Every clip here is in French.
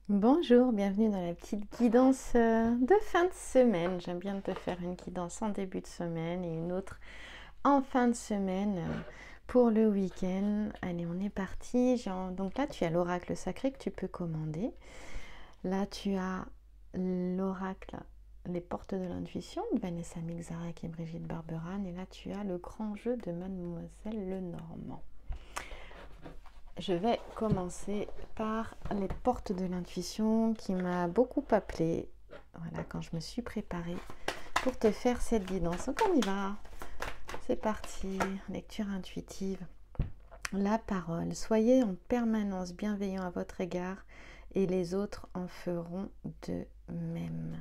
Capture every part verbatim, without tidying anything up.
Bonjour, bienvenue dans la petite guidance euh, de fin de semaine. J'aime bien te faire une guidance en début de semaine et une autre en fin de semaine euh, pour le week-end. Allez, on est parti. Donc là, tu as l'oracle sacré que tu peux commander. Là, tu as l'oracle Les portes de l'intuition de Vanessa Milzarek et Brigitte Barberan. Et là, tu as le grand jeu de Mademoiselle Lenormand. Je vais commencer par les portes de l'intuition qui m'a beaucoup appelé, voilà, quand je me suis préparée pour te faire cette guidance. Donc on y va, c'est parti, lecture intuitive. La parole, soyez en permanence bienveillant à votre égard et les autres en feront de même.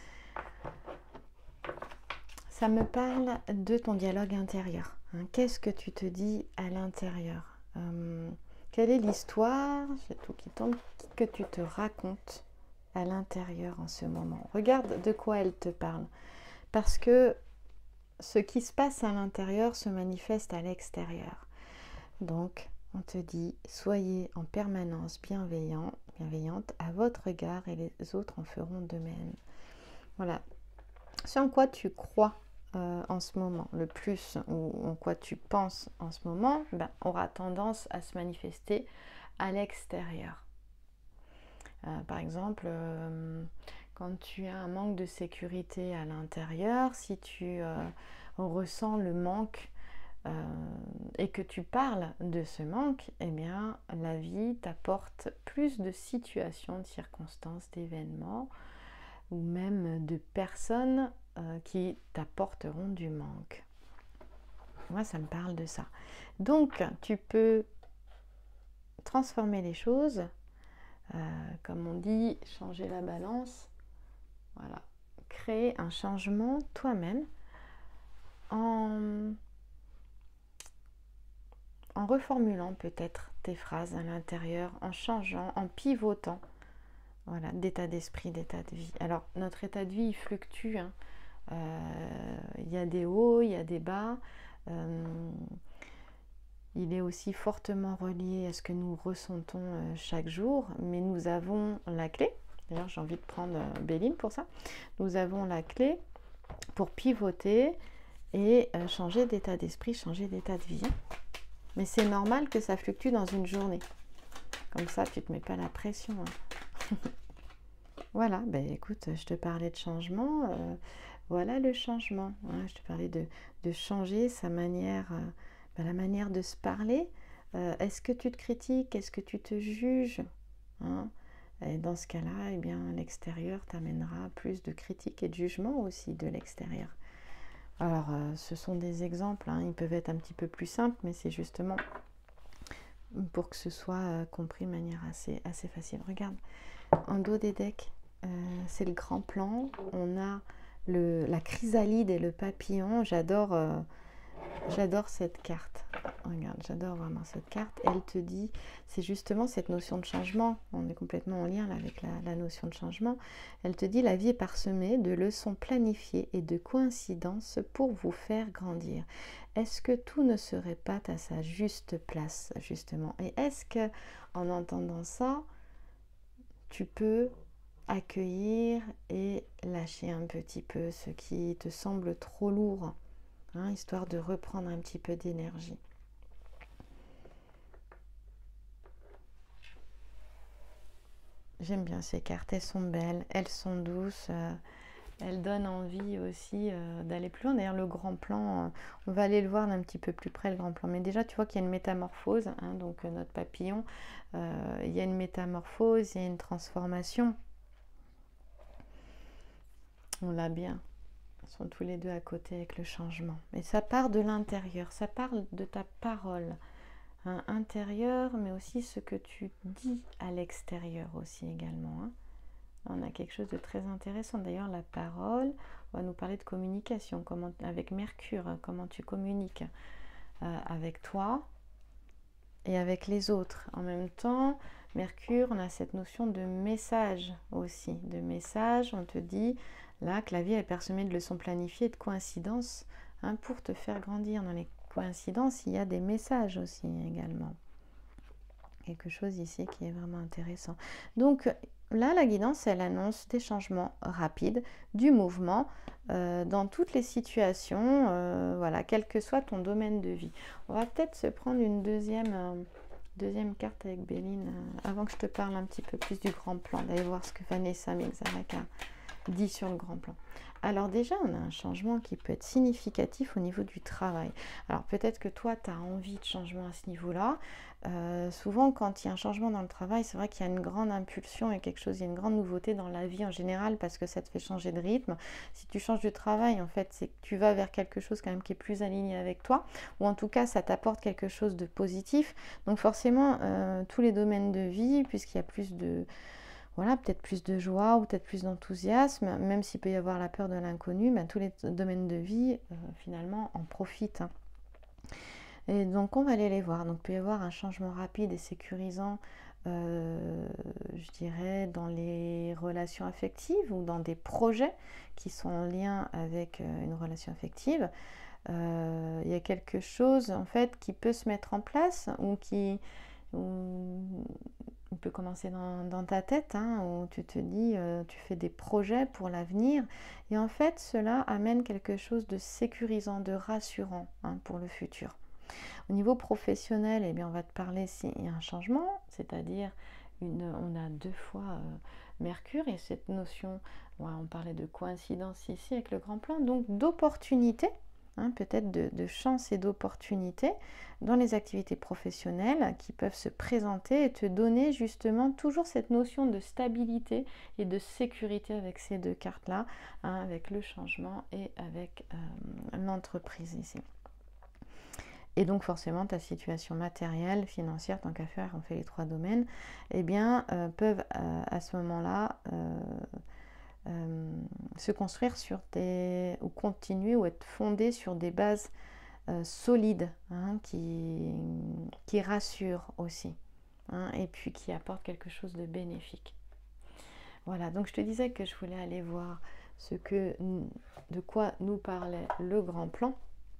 Ça me parle de ton dialogue intérieur. Hein. Qu'est-ce que tu te dis à l'intérieur? euh, Quelle est l'histoire, j'ai tout qui tombe, que tu te racontes à l'intérieur en ce moment? Regarde de quoi elle te parle. Parce que ce qui se passe à l'intérieur se manifeste à l'extérieur. Donc, on te dit, soyez en permanence bienveillant, bienveillante à votre égard et les autres en feront de même. Voilà. Ce en quoi tu crois euh, en ce moment, le plus, ou en quoi tu penses en ce moment, ben, aura tendance à se manifester à l'extérieur. Euh, par exemple, euh, quand tu as un manque de sécurité à l'intérieur, si tu euh, ressens le manque euh, et que tu parles de ce manque, eh bien, la vie t'apporte plus de situations, de circonstances, d'événements, ou même de personnes euh, qui t'apporteront du manque. Moi, ça me parle de ça. Donc, tu peux transformer les choses, euh, comme on dit, changer la balance. Voilà. Créer un changement toi-même en, en reformulant peut-être tes phrases à l'intérieur, en changeant, en pivotant. Voilà, d'état d'esprit, d'état de vie. Alors, notre état de vie, il fluctue. Hein. Euh, il y a des hauts, il y a des bas. Euh, il est aussi fortement relié à ce que nous ressentons euh, chaque jour, mais nous avons la clé. D'ailleurs, j'ai envie de prendre euh, Béline pour ça. Nous avons la clé pour pivoter et euh, changer d'état d'esprit, changer d'état de vie. Mais c'est normal que ça fluctue dans une journée. Comme ça, tu ne te mets pas la pression. Hein. Voilà, ben écoute, je te parlais de changement. Euh, voilà le changement. Hein. Je te parlais de, de changer sa manière, euh, ben, la manière de se parler. Euh, est-ce que tu te critiques? Est-ce que tu te juges? Hein? Et dans ce cas-là, eh bien, l'extérieur t'amènera plus de critiques et de jugement aussi de l'extérieur. Alors, euh, ce sont des exemples. Hein. Ils peuvent être un petit peu plus simples, mais c'est justement pour que ce soit euh, compris de manière assez, assez facile. Regarde, en dos des decks, euh, c'est le grand plan. On a le, la chrysalide et le papillon. J'adore euh, j'adore cette carte. Regarde, j'adore vraiment cette carte. Elle te dit, c'est justement cette notion de changement. On est complètement en lien là, avec la, la notion de changement. Elle te dit, la vie est parsemée de leçons planifiées et de coïncidences pour vous faire grandir. Est-ce que tout ne serait pas à sa juste place, justement? Et est-ce que, en entendant ça, tu peux accueillir et lâcher un petit peu ce qui te semble trop lourd, hein, histoire de reprendre un petit peu d'énergie. J'aime bien ces cartes, elles sont belles, elles sont douces, euh, elles donnent envie aussi euh, d'aller plus loin. D'ailleurs, le grand plan, euh, on va aller le voir d'un petit peu plus près, le grand plan. Mais déjà, tu vois qu'il y a une métamorphose, hein, donc euh, notre papillon, euh, il y a une métamorphose, il y a une transformation. On l'a bien. Ils sont tous les deux à côté avec le changement. Et ça part de l'intérieur, ça parle de ta parole hein, intérieure, mais aussi ce que tu dis à l'extérieur aussi également. Hein. On a quelque chose de très intéressant. D'ailleurs, la parole, on va nous parler de communication, comment, avec Mercure, comment tu communiques euh, avec toi et avec les autres. En même temps, Mercure, on a cette notion de message aussi. De message, on te dit là que la vie est parsemée de leçons planifiées, de coïncidences hein, pour te faire grandir. Dans les coïncidences, il y a des messages aussi également. quelque chose ici qui est vraiment intéressant. Donc là, la guidance, elle annonce des changements rapides, du mouvement euh, dans toutes les situations, euh, voilà, quel que soit ton domaine de vie. On va peut-être se prendre une deuxième, euh, deuxième carte avec Béline, euh, avant que je te parle un petit peu plus du grand plan, d'aller voir ce que Vanessa Mixarek a dit sur le grand plan. Alors déjà, on a un changement qui peut être significatif au niveau du travail. Alors peut-être que toi, tu as envie de changement à ce niveau-là. Euh, souvent, quand il y a un changement dans le travail, c'est vrai qu'il y a une grande impulsion et quelque chose, il y a une grande nouveauté dans la vie en général parce que ça te fait changer de rythme. Si tu changes de travail, en fait, c'est que tu vas vers quelque chose quand même qui est plus aligné avec toi, ou en tout cas, ça t'apporte quelque chose de positif. Donc forcément, euh, tous les domaines de vie, puisqu'il y a plus de... Voilà, peut-être plus de joie ou peut-être plus d'enthousiasme, même s'il peut y avoir la peur de l'inconnu, ben, tous les domaines de vie, euh, finalement, en profitent. Hein. Et donc, on va aller les voir. Donc, il peut y avoir un changement rapide et sécurisant, euh, je dirais, dans les relations affectives ou dans des projets qui sont en lien avec euh, une relation affective. Euh, il y a quelque chose, en fait, qui peut se mettre en place ou qui... Ou on peut commencer dans, dans ta tête, hein, où tu te dis, euh, tu fais des projets pour l'avenir. Et en fait, cela amène quelque chose de sécurisant, de rassurant, hein, pour le futur. Au niveau professionnel, eh bien, on va te parler s'il y a un changement, c'est-à-dire une, on a deux fois euh, Mercure et cette notion, ouais, on parlait de coïncidence ici avec le grand plan, donc d'opportunité. Hein, peut-être de, de chance et d'opportunités dans les activités professionnelles qui peuvent se présenter et te donner justement toujours cette notion de stabilité et de sécurité avec ces deux cartes-là, hein, avec le changement et avec euh, l'entreprise ici. Et donc forcément ta situation matérielle, financière, tant qu'à faire, on fait les trois domaines, eh bien euh, peuvent euh, à ce moment-là euh, Euh, se construire sur des, ou continuer ou être fondé sur des bases euh, solides, hein, qui, qui rassurent aussi, hein, et puis qui apportent quelque chose de bénéfique. Voilà, donc je te disais que je voulais aller voir ce que, de quoi nous parlait le grand plan.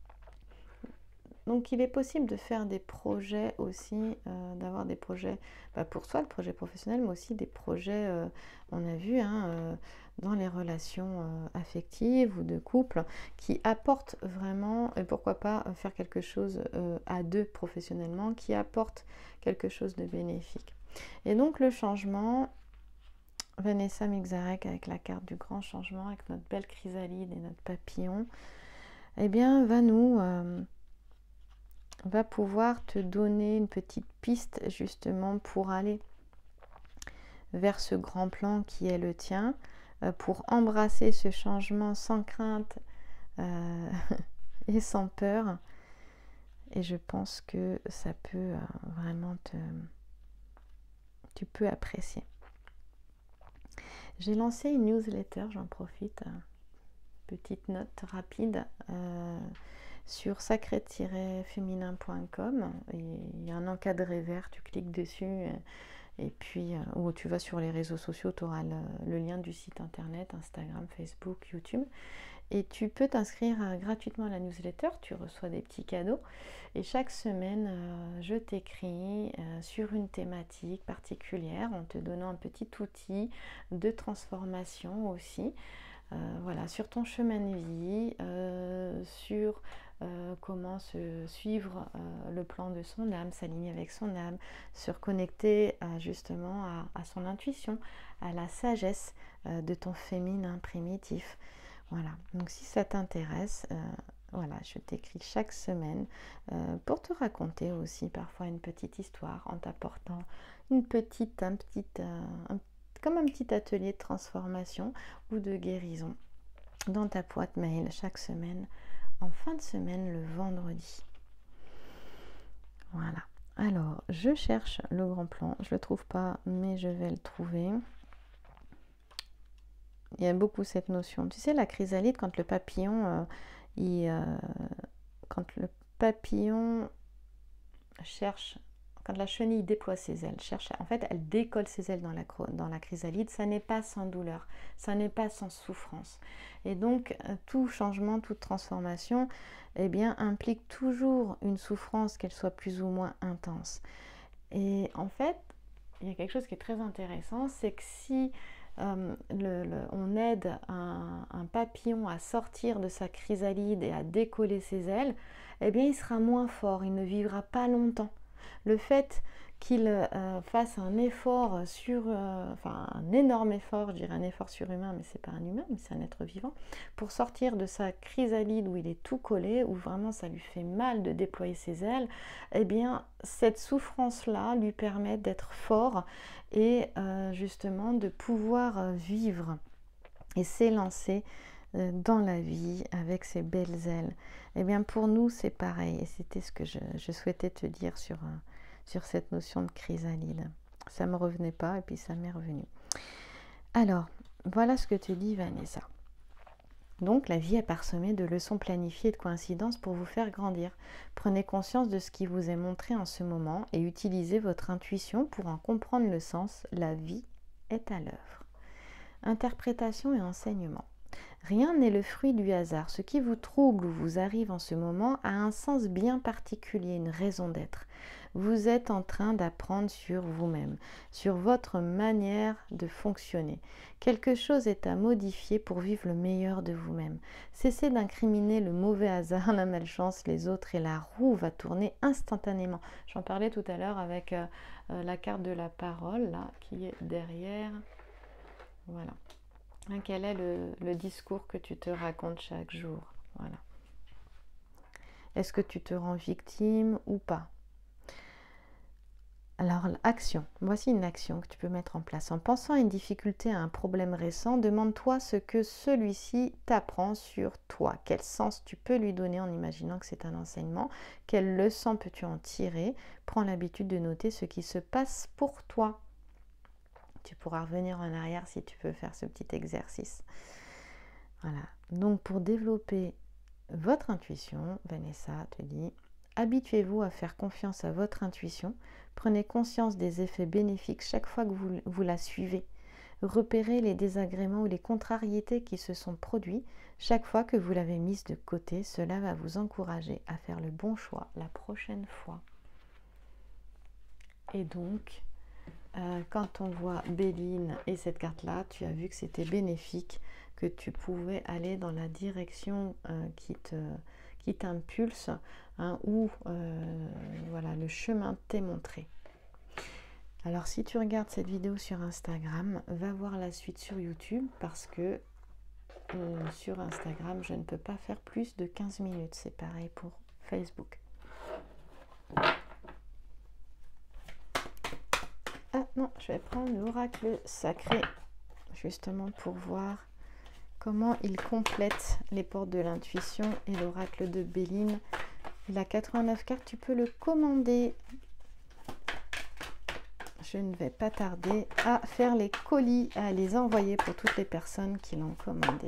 Donc il est possible de faire des projets aussi, euh, d'avoir des projets, bah, pour soi, le projet professionnel, mais aussi des projets, euh, on a vu, hein, euh, dans les relations euh, affectives ou de couple, qui apportent vraiment, et pourquoi pas faire quelque chose euh, à deux professionnellement, qui apporte quelque chose de bénéfique. Et donc le changement, Vanessa Mixarek avec la carte du grand changement, avec notre belle chrysalide et notre papillon, eh bien va nous... Euh, va pouvoir te donner une petite piste justement pour aller vers ce grand plan qui est le tien, euh, pour embrasser ce changement sans crainte euh, et sans peur. Et je pense que ça peut euh, vraiment te... tu peux apprécier. J'ai lancé une newsletter, j'en profite, euh, petite note rapide, euh, sur sacré-féminin point com. Il y a un encadré vert, tu cliques dessus et puis euh, ou tu vas sur les réseaux sociaux, tu auras le, le lien du site internet, Instagram, Facebook, YouTube, et tu peux t'inscrire euh, gratuitement à la newsletter. Tu reçois des petits cadeaux et chaque semaine euh, je t'écris euh, sur une thématique particulière en te donnant un petit outil de transformation aussi. Euh, voilà, sur ton chemin de vie, euh, sur euh, comment se suivre euh, le plan de son âme, s'aligner avec son âme, se reconnecter à, justement à, à son intuition, à la sagesse euh, de ton féminin primitif. Voilà, donc si ça t'intéresse, euh, voilà, je t'écris chaque semaine euh, pour te raconter aussi parfois une petite histoire en t'apportant une petite, un petit, euh, un, comme un petit atelier de transformation ou de guérison dans ta boîte mail chaque semaine, en fin de semaine le vendredi. Voilà. Alors, je cherche le grand plan. Je ne le trouve pas, mais je vais le trouver. Il y a beaucoup cette notion. Tu sais, la chrysalide, quand le papillon, euh, il, euh, quand le papillon cherche, quand la chenille déploie ses ailes, cherche, en fait, elle décolle ses ailes dans la, dans la chrysalide, ça n'est pas sans douleur, ça n'est pas sans souffrance. Et donc, tout changement, toute transformation, eh bien, implique toujours une souffrance, qu'elle soit plus ou moins intense. Et en fait, il y a quelque chose qui est très intéressant, c'est que si euh, le, le, on aide un, un papillon à sortir de sa chrysalide et à décoller ses ailes, eh bien il sera moins fort, il ne vivra pas longtemps. Le fait qu'il euh, fasse un effort sur, euh, enfin un énorme effort, je dirais un effort surhumain, mais c'est pas un humain, mais c'est un être vivant, pour sortir de sa chrysalide où il est tout collé, où vraiment ça lui fait mal de déployer ses ailes, eh bien cette souffrance-là lui permet d'être fort et euh, justement de pouvoir vivre et s'élancer dans la vie avec ses belles ailes. Eh bien pour nous c'est pareil, et c'était ce que je, je souhaitais te dire sur, sur cette notion de chrysalide. Ça ne me revenait pas et puis ça m'est revenu. Alors, voilà ce que te dit Vanessa. Donc la vie est parsemée de leçons planifiées et de coïncidences pour vous faire grandir. Prenez conscience de ce qui vous est montré en ce moment et utilisez votre intuition pour en comprendre le sens. La vie est à l'œuvre. Interprétation et enseignement. Rien n'est le fruit du hasard. Ce qui vous trouble ou vous arrive en ce moment a un sens bien particulier, une raison d'être. Vous êtes en train d'apprendre sur vous-même, sur votre manière de fonctionner. Quelque chose est à modifier pour vivre le meilleur de vous-même. Cessez d'incriminer le mauvais hasard, la malchance, les autres et la roue va tourner instantanément. J'en parlais tout à l'heure avec euh, euh, la carte de la parole là, qui est derrière. Voilà. Quel est le, le discours que tu te racontes chaque jour? Voilà. Est-ce que tu te rends victime ou pas? Alors, action. Voici une action que tu peux mettre en place. En pensant à une difficulté, à un problème récent, demande-toi ce que celui-ci t'apprend sur toi. Quel sens tu peux lui donner en imaginant que c'est un enseignement? Quelle leçon peux-tu en tirer? Prends l'habitude de noter ce qui se passe pour toi. Tu pourras revenir en arrière si tu veux faire ce petit exercice. Voilà. Donc, pour développer votre intuition, Vanessa te dit, habituez-vous à faire confiance à votre intuition. Prenez conscience des effets bénéfiques chaque fois que vous, vous la suivez. Repérez les désagréments ou les contrariétés qui se sont produits chaque fois que vous l'avez mise de côté. Cela va vous encourager à faire le bon choix la prochaine fois. Et donc, euh, quand on voit Béline et cette carte-là, tu as vu que c'était bénéfique, que tu pouvais aller dans la direction euh, qui te... qui t'impulse, hein, ou euh, voilà, le chemin t'est montré. Alors si tu regardes cette vidéo sur Instagram, va voir la suite sur YouTube parce que euh, sur Instagram, je ne peux pas faire plus de quinze minutes. C'est pareil pour Facebook. Ah non, je vais prendre l'oracle sacré justement pour voir comment il complète les portes de l'intuition et l'oracle de Béline. Il a quatre-vingt-neuf cartes, tu peux le commander. Je ne vais pas tarder à faire les colis, à les envoyer pour toutes les personnes qui l'ont commandé.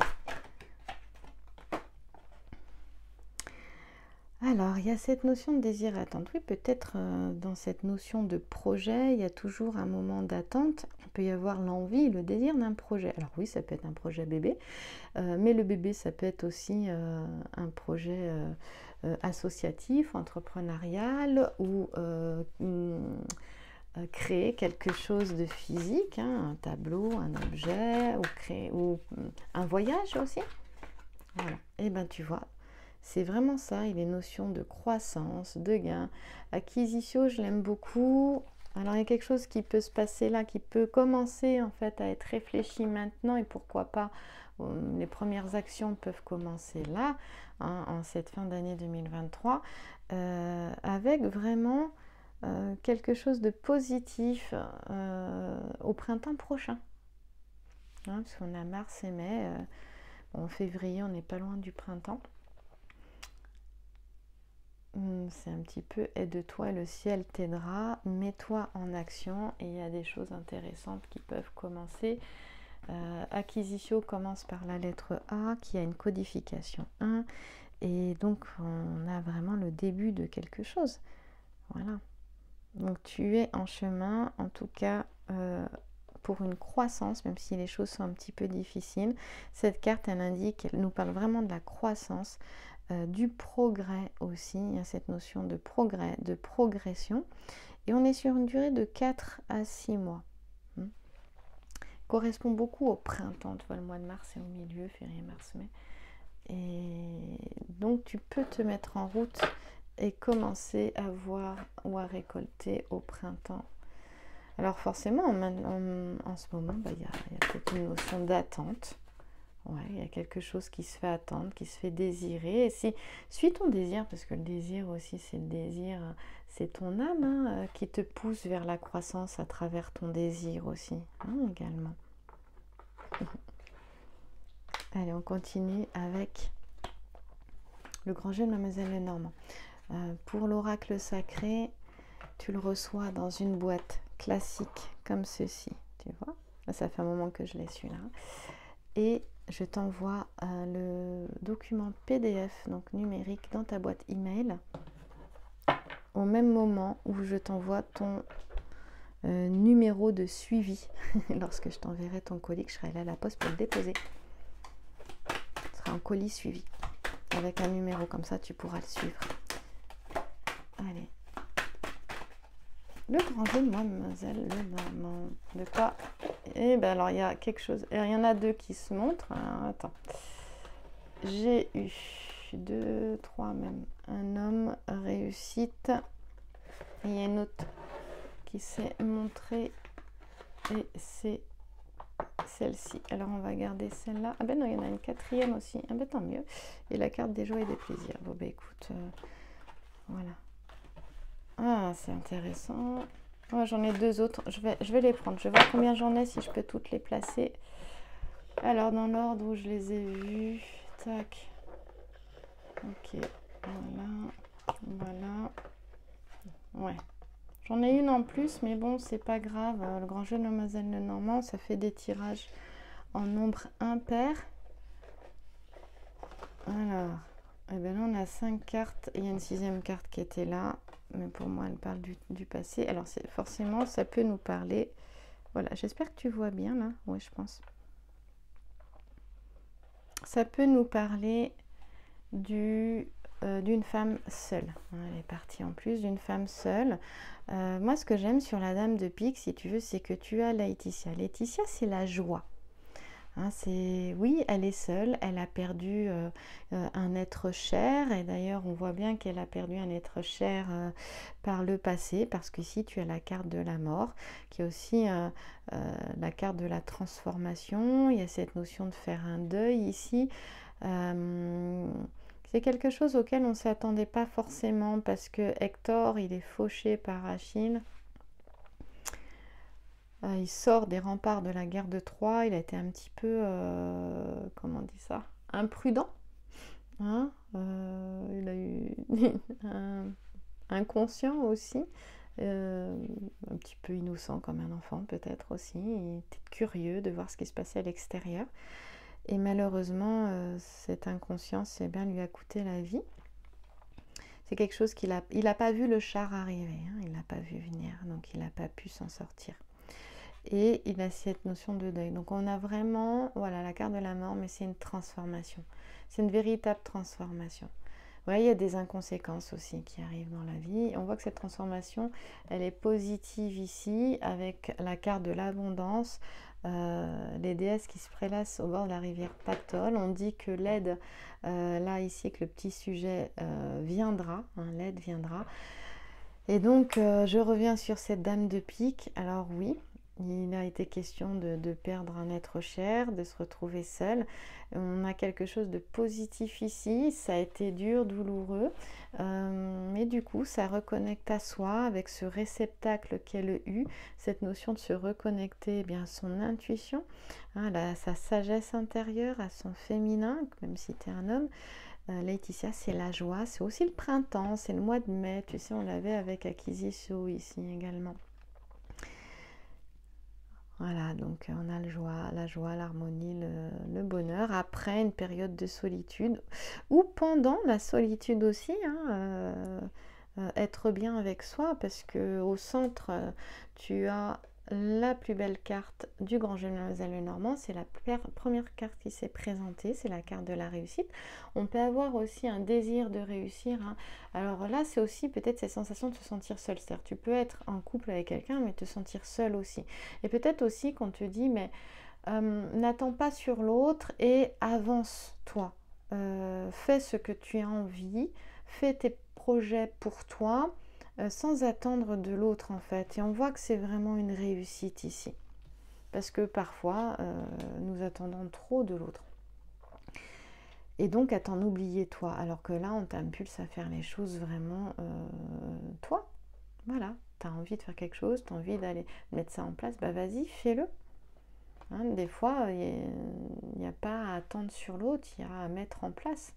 Alors, il y a cette notion de désir attente. Oui, peut-être euh, dans cette notion de projet, il y a toujours un moment d'attente. Il peut y avoir l'envie, le désir d'un projet. Alors oui, ça peut être un projet bébé, euh, mais le bébé, ça peut être aussi euh, un projet euh, euh, associatif, entrepreneurial ou euh, hum, euh, créer quelque chose de physique, hein, un tableau, un objet, ou créer ou hum, un voyage aussi. Voilà. Et ben tu vois. C'est vraiment ça, il est notion de croissance, de gain. Acquisition, je l'aime beaucoup. Alors il y a quelque chose qui peut se passer là, qui peut commencer en fait à être réfléchi maintenant et pourquoi pas, les premières actions peuvent commencer là, hein, en cette fin d'année deux mille vingt-trois, euh, avec vraiment euh, quelque chose de positif euh, au printemps prochain. Hein, parce qu'on a mars et mai, euh, en février on n'est pas loin du printemps. C'est un petit peu aide-toi, le ciel t'aidera, mets-toi en action et il y a des choses intéressantes qui peuvent commencer. Euh, acquisition commence par la lettre A qui a une codification un et donc on a vraiment le début de quelque chose. Voilà. Donc tu es en chemin, en tout cas euh, pour une croissance, même si les choses sont un petit peu difficiles. Cette carte, elle indique, elle nous parle vraiment de la croissance. Euh, du progrès aussi, il y a cette notion de progrès, de progression Et on est sur une durée de quatre à six mois. Hmm. Correspond beaucoup au printemps. Tu vois, le mois de mars est au milieu, février, mars, mai. Et donc tu peux te mettre en route et commencer à voir ou à récolter au printemps. Alors forcément, en, en, en ce moment, bah, y a, y a peut-être une notion d'attente. Ouais, il y a quelque chose qui se fait attendre, qui se fait désirer. Et si, suis ton désir, parce que le désir aussi, c'est le désir, c'est ton âme hein, qui te pousse vers la croissance à travers ton désir aussi, hein, également. Allez, on continue avec le grand jeu de Mademoiselle Lenormand. Euh, pour l'oracle sacré, tu le reçois dans une boîte classique comme ceci, tu vois. Ça fait un moment que je l'ai su là. Et je t'envoie euh, le document P D F, donc numérique, dans ta boîte email, au même moment où je t'envoie ton euh, numéro de suivi. Lorsque je t'enverrai ton colis, je serai là à la poste pour le déposer. Ce sera un colis suivi, avec un numéro, comme ça tu pourras le suivre. Allez. Le grand jeu de Mademoiselle Lenormand. De quoi? Eh bien alors il y a quelque chose. Il y en a deux qui se montrent. Alors, attends. J'ai eu deux, trois même. Un homme, réussite. Et il y a une autre qui s'est montrée. Et c'est celle-ci. Alors on va garder celle-là. Ah ben non, il y en a une quatrième aussi. Ah ben tant mieux. Et la carte des joies et des plaisirs. Bon ben écoute. Euh, voilà. Ah, c'est intéressant. Ouais, j'en ai deux autres. Je vais, je vais les prendre. Je vais voir combien j'en ai, si je peux toutes les placer. Alors, dans l'ordre où je les ai vus. Tac. Ok. Voilà. Voilà. Ouais. J'en ai une en plus, mais bon, c'est pas grave. Le grand jeu de Mademoiselle Lenormand, ça fait des tirages en nombre impair. Alors. Eh bien là, on a cinq cartes. Il y a une sixième carte qui était là. Mais pour moi, elle parle du, du passé. Alors, c'est forcément, ça peut nous parler. Voilà, j'espère que tu vois bien, là. Oui, je pense. Ça peut nous parler du, euh, d'une femme seule. Elle est partie en plus d'une femme seule. Euh, moi, ce que j'aime sur la dame de pique, si tu veux, c'est que tu as Laetitia. Laetitia, c'est la joie. Hein, c'est, oui, elle est seule, elle a perdu euh, euh, un être cher, et d'ailleurs on voit bien qu'elle a perdu un être cher euh, par le passé, parce qu'ici tu as la carte de la mort, qui est aussi euh, euh, la carte de la transformation. Il y a cette notion de faire un deuil ici. Euh, c'est quelque chose auquel on ne s'attendait pas forcément, parce que Hector, il est fauché par Achille. Euh, il sort des remparts de la guerre de Troie. Il a été un petit peu, euh, comment on dit ça, imprudent. Hein euh, il a eu un, inconscient aussi. Euh, un petit peu innocent comme un enfant peut-être aussi. Il était curieux de voir ce qui se passait à l'extérieur. Et malheureusement, euh, cette inconscience eh bien, lui a coûté la vie. C'est quelque chose qu'il a... Il n'a pas vu le char arriver. Hein, il n'a pas vu venir. Donc il n'a pas pu s'en sortir. Et il a cette notion de deuil. Donc on a vraiment, voilà, la carte de la mort, mais c'est une transformation. C'est une véritable transformation. Voilà, il y a des inconséquences aussi qui arrivent dans la vie. On voit que cette transformation, elle est positive ici, avec la carte de l'abondance, euh, les déesses qui se prélassent au bord de la rivière Pactole. On dit que l'aide, euh, là ici, que le petit sujet euh, viendra, hein, l'aide viendra. Et donc, euh, je reviens sur cette dame de pique. Alors oui, il a été question de, de perdre un être cher, de se retrouver seul. On a quelque chose de positif ici. Ça a été dur, douloureux. Euh, mais du coup, ça reconnecte à soi avec ce réceptacle qu'est le U. Cette notion de se reconnecter eh bien, à son intuition, hein, à sa sagesse intérieure, à son féminin, même si tu es un homme. Euh, Laetitia, c'est la joie. C'est aussi le printemps. C'est le mois de mai. Tu sais, on l'avait avec Acquisition ici également. Voilà, donc on a le joie, la joie, l'harmonie, le, le bonheur, après une période de solitude, ou pendant la solitude aussi, hein, euh, euh, être bien avec soi, parce que au centre, tu as la plus belle carte du grand jeu de Mademoiselle Lenormand. C'est la première carte qui s'est présentée, c'est la carte de la réussite. On peut avoir aussi un désir de réussir, hein. Alors là, c'est aussi peut-être cette sensation de se sentir seul. C'est-à-dire tu peux être en couple avec quelqu'un, mais te sentir seul aussi. Et peut-être aussi qu'on te dit, mais euh, n'attends pas sur l'autre et avance-toi. Euh, fais ce que tu as envie, fais tes projets pour toi, sans attendre de l'autre en fait. Et on voit que c'est vraiment une réussite ici. Parce que parfois, euh, nous attendons trop de l'autre. Et donc à t'en oublier toi. Alors que là, on t'impulse à faire les choses vraiment euh, toi. Voilà. Tu as envie de faire quelque chose, tu as envie d'aller mettre ça en place, bah vas-y, fais-le. Hein, des fois, il n'y a, a pas à attendre sur l'autre, il y a à mettre en place.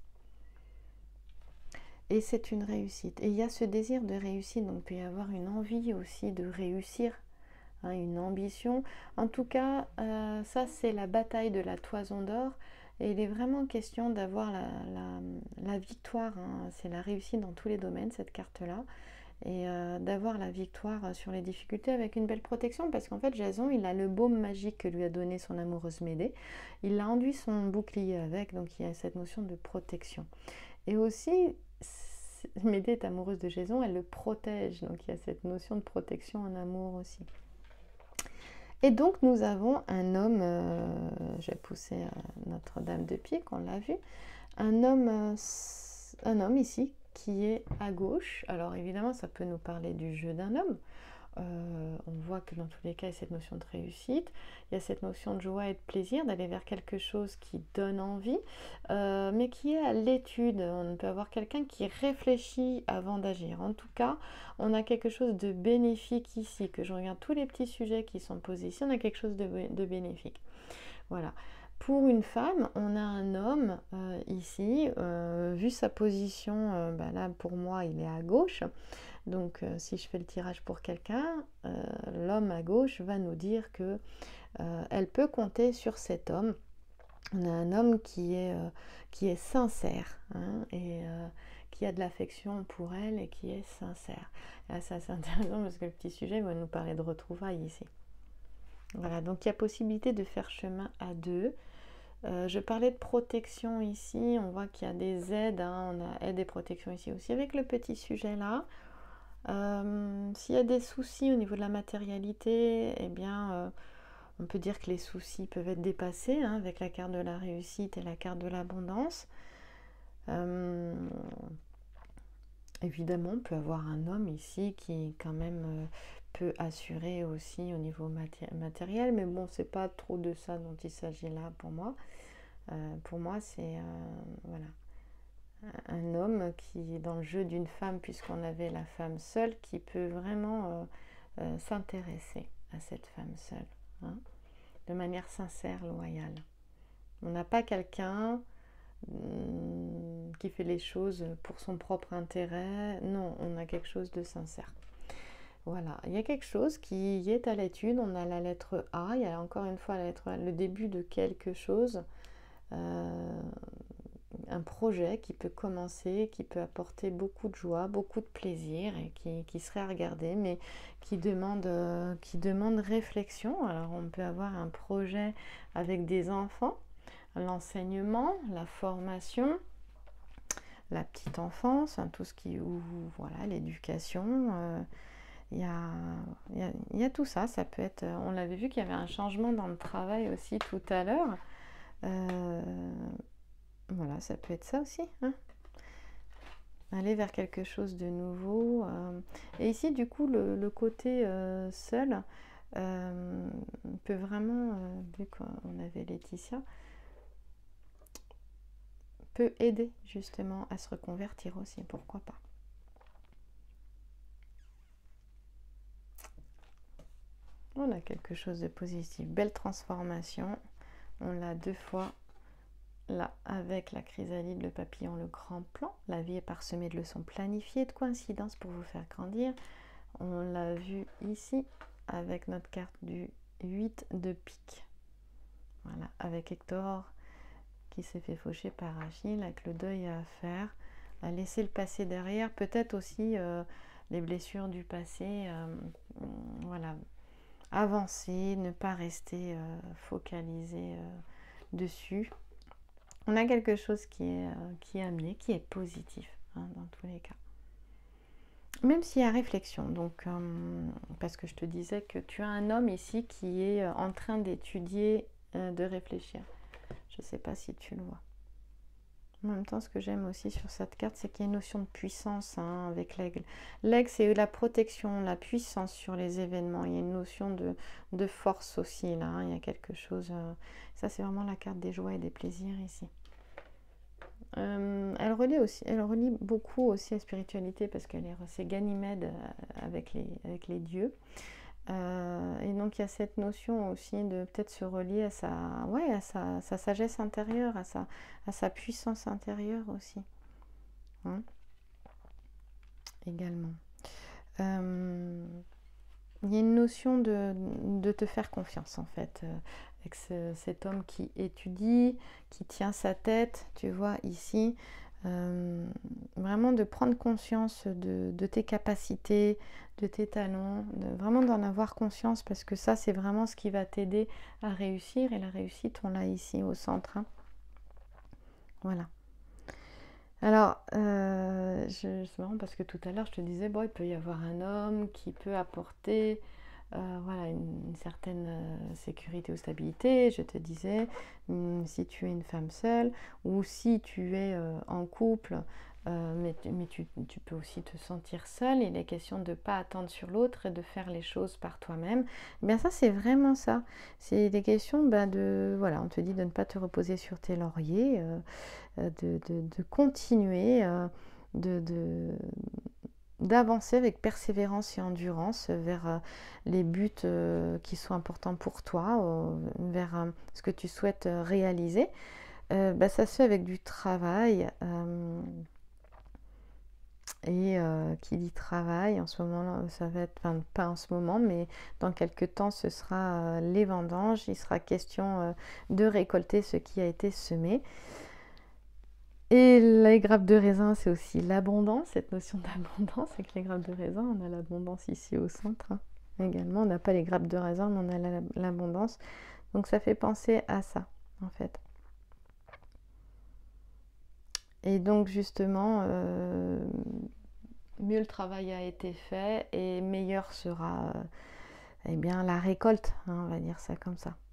Et c'est une réussite. Et il y a ce désir de réussite, donc il peut y avoir une envie aussi de réussir, hein, une ambition. En tout cas, euh, ça c'est la bataille de la toison d'or. Et il est vraiment question d'avoir la, la, la victoire, hein. C'est la réussite dans tous les domaines, cette carte-là. Et euh, d'avoir la victoire sur les difficultés avec une belle protection. Parce qu'en fait, Jason, il a le baume magique que lui a donné son amoureuse Médée. Il a enduit son bouclier avec, donc il y a cette notion de protection. Et aussi, Médée est amoureuse de Jason, elle le protège. Donc il y a cette notion de protection en amour aussi. Et donc nous avons un homme, euh, j'ai poussé euh, notre dame de pique, on l'a vu, un homme, euh, un homme ici qui est à gauche. Alors évidemment ça peut nous parler du jeu d'un homme. Euh, on voit que dans tous les cas il y a cette notion de réussite, il y a cette notion de joie et de plaisir, d'aller vers quelque chose qui donne envie, euh, mais qui est à l'étude. On peut avoir quelqu'un qui réfléchit avant d'agir. En tout cas, on a quelque chose de bénéfique ici, que je regarde tous les petits sujets qui sont posés ici, on a quelque chose de, de bénéfique. Voilà. Pour une femme, on a un homme euh, ici, euh, vu sa position, euh, bah là pour moi il est à gauche. Donc euh, si je fais le tirage pour quelqu'un, euh, l'homme à gauche va nous dire que euh, elle peut compter sur cet homme. On a un homme qui est, euh, qui est sincère, hein, et euh, qui a de l'affection pour elle et qui est sincère. Là, ça c'est intéressant parce que le petit sujet va nous parler de retrouvailles ici. Voilà, donc il y a possibilité de faire chemin à deux. Euh, je parlais de protection ici, on voit qu'il y a des aides, hein, on a aide et protection ici aussi avec le petit sujet là. Euh, S'il y a des soucis au niveau de la matérialité, eh bien, euh, on peut dire que les soucis peuvent être dépassés, hein, avec la carte de la réussite et la carte de l'abondance. Euh, évidemment, on peut avoir un homme ici qui, quand même, euh, peut assurer aussi au niveau maté matériel, mais bon, c'est pas trop de ça dont il s'agit là pour moi. Euh, pour moi, c'est euh, voilà, un homme qui est dans le jeu d'une femme, puisqu'on avait la femme seule, qui peut vraiment euh, euh, s'intéresser à cette femme seule, hein, de manière sincère, loyale. On n'a pas quelqu'un hum, qui fait les choses pour son propre intérêt. Non, on a quelque chose de sincère. Voilà, il y a quelque chose qui est à l'étude. On a la lettre A, il y a encore une fois la lettre A, le début de quelque chose. Euh, un projet qui peut commencer, qui peut apporter beaucoup de joie, beaucoup de plaisir et qui, qui serait à regarder, mais qui demande, euh, qui demande réflexion. Alors on peut avoir un projet avec des enfants, l'enseignement, la formation, la petite enfance, hein, tout ce qui, ou voilà, l'éducation. Euh, il y a, y, a, y a tout ça. Ça peut être. On l'avait vu qu'il y avait un changement dans le travail aussi tout à l'heure. Euh, Voilà, ça peut être ça aussi, hein. Aller vers quelque chose de nouveau. Euh, et ici, du coup, le, le côté euh, seul euh, peut vraiment, euh, vu qu'on avait Laetitia, peut aider justement à se reconvertir aussi, pourquoi pas. On a quelque chose de positif. Belle transformation. On l'a deux fois. Là, avec la chrysalide, le papillon, le grand plan, la vie est parsemée de leçons planifiées, de coïncidences pour vous faire grandir. On l'a vu ici avec notre carte du huit de pique. Voilà, avec Hector qui s'est fait faucher par Achille, avec le deuil à faire, à laisser le passé derrière, peut-être aussi euh, les blessures du passé, euh, voilà, avancer, ne pas rester euh, focalisé euh, dessus. On a quelque chose qui est, euh, qui est amené, qui est positif hein, dans tous les cas. Même s'il y a réflexion, donc, euh, parce que je te disais que tu as un homme ici qui est en train d'étudier, euh, de réfléchir. Je ne sais pas si tu le vois. En même temps, ce que j'aime aussi sur cette carte, c'est qu'il y a une notion de puissance hein, avec l'aigle. L'aigle, c'est la protection, la puissance sur les événements. Il y a une notion de, de force aussi, là. Hein. Il y a quelque chose... Euh, ça, c'est vraiment la carte des joies et des plaisirs ici. Euh, elle relie aussi, elle relie beaucoup aussi à la spiritualité parce qu'elle est, c'est Ganymède avec les, avec les dieux. Euh, et donc il y a cette notion aussi de peut-être se relier à sa, ouais, à sa, sa sagesse intérieure, à sa, à sa puissance intérieure aussi. Hein, également. Euh, il y a une notion de, de te faire confiance en fait. Euh, avec ce, cet homme qui étudie, qui tient sa tête, tu vois, ici, euh, vraiment de prendre conscience de, de tes capacités, de tes talents, de, vraiment d'en avoir conscience, parce que ça, c'est vraiment ce qui va t'aider à réussir, et la réussite, on l'a ici au centre. Hein. Voilà. Alors, euh, je, c'est marrant parce que tout à l'heure, je te disais, bon, il peut y avoir un homme qui peut apporter... Euh, voilà, une, une certaine euh, sécurité ou stabilité. Je te disais, hum, si tu es une femme seule ou si tu es euh, en couple, euh, mais, mais tu, tu peux aussi te sentir seule. Il est question de ne pas attendre sur l'autre et de faire les choses par toi-même. Eh bien ça, c'est vraiment ça. C'est des questions ben, de... Voilà, on te dit de ne pas te reposer sur tes lauriers, euh, de, de, de continuer, euh, de... de d'avancer avec persévérance et endurance vers euh, les buts euh, qui sont importants pour toi, euh, vers euh, ce que tu souhaites euh, réaliser. Euh, bah, ça se fait avec du travail. Euh, et euh, qui dit travail, en ce moment, ça va être, enfin pas en ce moment, mais dans quelques temps, ce sera euh, les vendanges. Il sera question euh, de récolter ce qui a été semé. Et les grappes de raisin, c'est aussi l'abondance, cette notion d'abondance. Avec les grappes de raisin, on a l'abondance ici au centre. Hein. Également, on n'a pas les grappes de raisin, mais on a l'abondance. Donc ça fait penser à ça, en fait. Et donc justement, euh, mieux le travail a été fait et meilleure sera euh, eh bien, la récolte, hein, on va dire ça comme ça.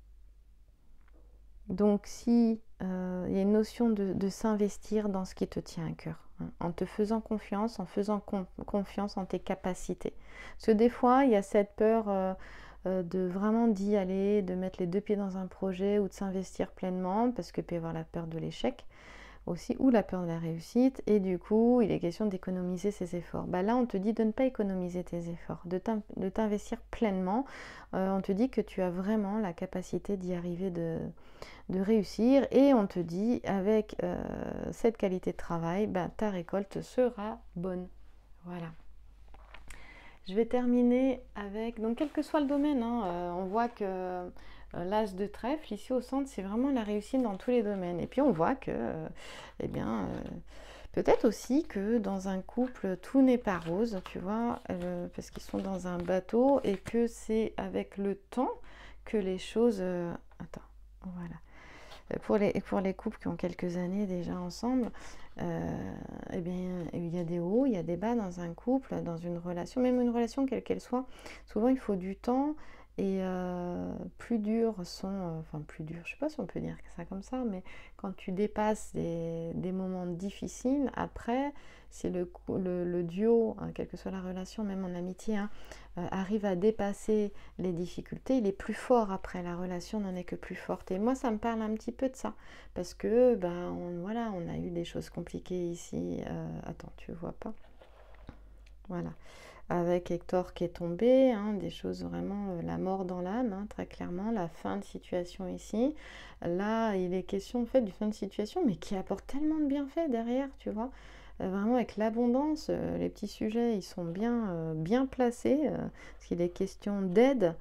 Donc si euh, il y a une notion de, de s'investir dans ce qui te tient à cœur, hein, en te faisant confiance, en faisant con- confiance en tes capacités. Parce que des fois, il y a cette peur euh, euh, de vraiment d'y aller, de mettre les deux pieds dans un projet ou de s'investir pleinement, parce que peut y avoir la peur de l'échec aussi, ou la peur de la réussite, et du coup, il est question d'économiser ses efforts. Bah là, on te dit de ne pas économiser tes efforts, de t'investir pleinement. Euh, on te dit que tu as vraiment la capacité d'y arriver, de, de réussir, et on te dit, avec euh, cette qualité de travail, bah, ta récolte sera bonne. Voilà. Je vais terminer avec, donc quel que soit le domaine, hein, euh, on voit que euh, l'as de trèfle, ici au centre, c'est vraiment la réussite dans tous les domaines. Et puis on voit que, euh, eh bien, euh, peut-être aussi que dans un couple, tout n'est pas rose, tu vois, euh, parce qu'ils sont dans un bateau et que c'est avec le temps que les choses... Euh, attends, voilà. Pour les, pour les couples qui ont quelques années déjà ensemble, euh, eh bien, il y a des hauts, il y a des bas dans un couple, dans une relation, même une relation quelle qu'elle soit. Souvent, il faut du temps et euh, plus durs sont, euh, enfin plus durs, je ne sais pas si on peut dire ça comme ça, mais quand tu dépasses des, des moments difficiles, après, si le, le, le duo, hein, quelle que soit la relation, même en amitié, hein, euh, arrive à dépasser les difficultés, il est plus fort après, la relation n'en est que plus forte. Et moi, ça me parle un petit peu de ça, parce que, ben, on, voilà, on a eu des choses compliquées ici. Euh, attends, tu vois pas? Voilà. Avec Hector qui est tombé, hein, des choses vraiment, euh, la mort dans l'âme, hein, très clairement, la fin de situation ici. Là, il est question en fait du fin de situation, mais qui apporte tellement de bienfaits derrière, tu vois. Euh, vraiment avec l'abondance, euh, les petits sujets, ils sont bien, euh, bien placés, euh, parce qu'il est question d'aide.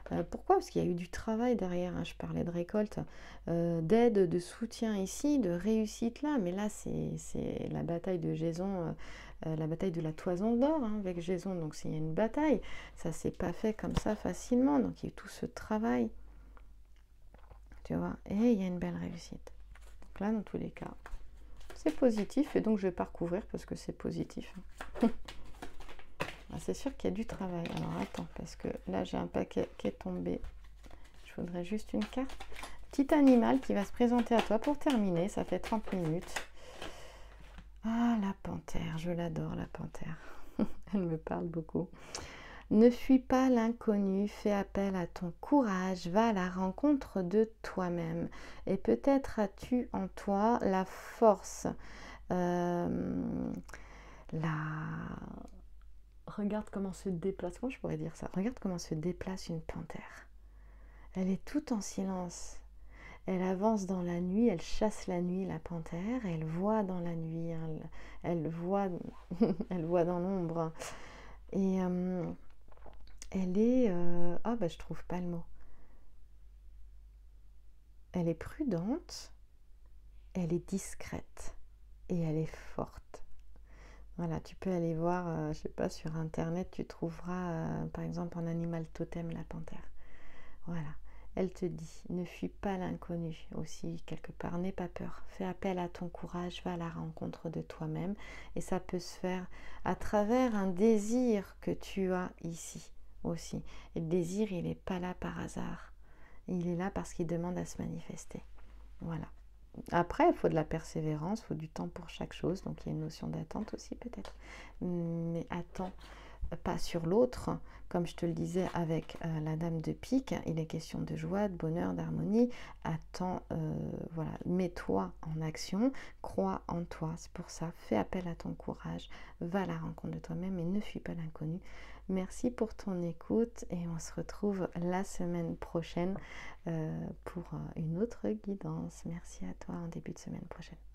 Euh, pourquoi? Parce qu'il y a eu du travail derrière, hein. Je parlais de récolte, euh, d'aide, de soutien ici, de réussite là, mais là c'est la bataille de Jason, euh, euh, la bataille de la toison d'or, hein, avec Jason, donc s'il y a une bataille, ça s'est pas fait comme ça facilement, donc il y a eu tout ce travail, tu vois, et il y a une belle réussite. Donc là, dans tous les cas, c'est positif, et donc je vais pas recouvrir parce que c'est positif. Ah, c'est sûr qu'il y a du travail. Alors attends, parce que là j'ai un paquet qui est tombé. Je voudrais juste une carte. Petit animal qui va se présenter à toi pour terminer. Ça fait trente minutes. Ah, la panthère. Je l'adore, la panthère. Elle me parle beaucoup. Ne fuis pas l'inconnu. Fais appel à ton courage. Va à la rencontre de toi-même. Et peut-être as-tu en toi la force, euh, la... Regarde comment se déplace, comment je pourrais dire ça? Regarde comment se déplace une panthère. Elle est toute en silence. Elle avance dans la nuit, elle chasse la nuit, la panthère, elle voit dans la nuit, elle, elle voit, elle voit dans l'ombre. Et euh, elle est... Euh, oh, bah, je trouve pas le mot. Elle est prudente, elle est discrète et elle est forte. Voilà, tu peux aller voir, euh, je sais pas, sur internet, tu trouveras euh, par exemple en animal totem la panthère. Voilà, elle te dit, ne fuis pas l'inconnu aussi quelque part, n'aie pas peur, fais appel à ton courage, va à la rencontre de toi-même, et ça peut se faire à travers un désir que tu as ici aussi. Et le désir, il n'est pas là par hasard, il est là parce qu'il demande à se manifester. Voilà. Après, il faut de la persévérance, il faut du temps pour chaque chose, donc il y a une notion d'attente aussi peut-être. Mais attends pas sur l'autre, comme je te le disais avec euh, la dame de pique, il est question de joie, de bonheur, d'harmonie. Attends, euh, voilà, mets-toi en action, crois en toi, c'est pour ça, fais appel à ton courage, va à la rencontre de toi-même et ne fuis pas l'inconnu. Merci pour ton écoute et on se retrouve la semaine prochaine euh, pour une autre guidance. Merci à toi en début de semaine prochaine.